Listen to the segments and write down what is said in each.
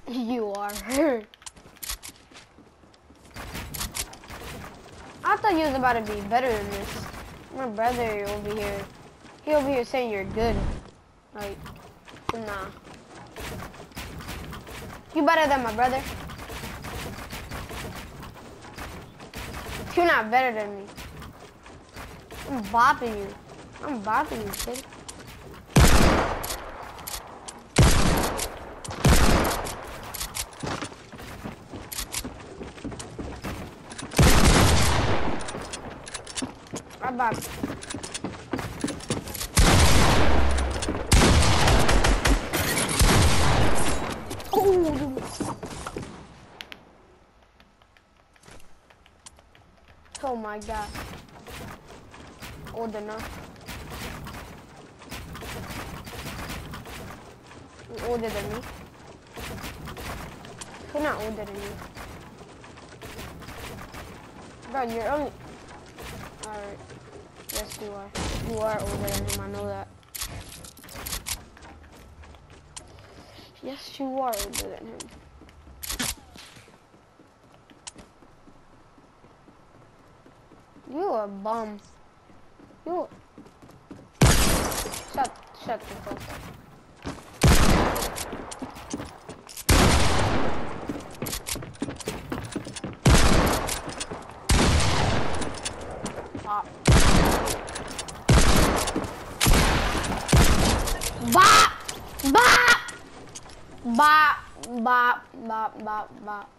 You are hurt. I thought you was about to be better than this. My brother over here, he over here saying you're good. Like, nah. You better than my brother. You're not better than me. I'm bopping you. I'm bopping you, kid. I bopped. Oh my god. Old enough. You're older than me. You're not older than me. Bro, you're only... Alright. Yes, you are. You are older than him, I know that. Yes, you are older than him. You a bum. You... Shut the fuck up. Bop! Bop! Bop! Bop! Bop! Bop! Bop!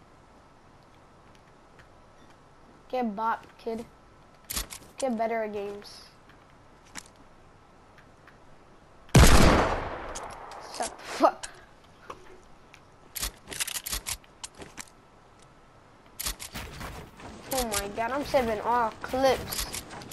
Get bop, kid. Get better at games. Shut the fuck. Oh my god, I'm saving all clips.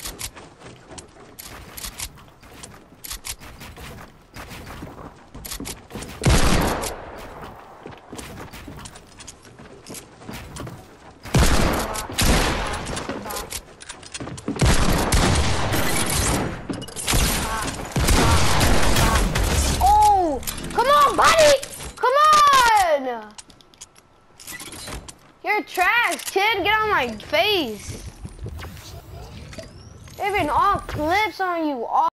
Buddy, come on! You're trash, kid. Get on my face. They've been all clips on you. All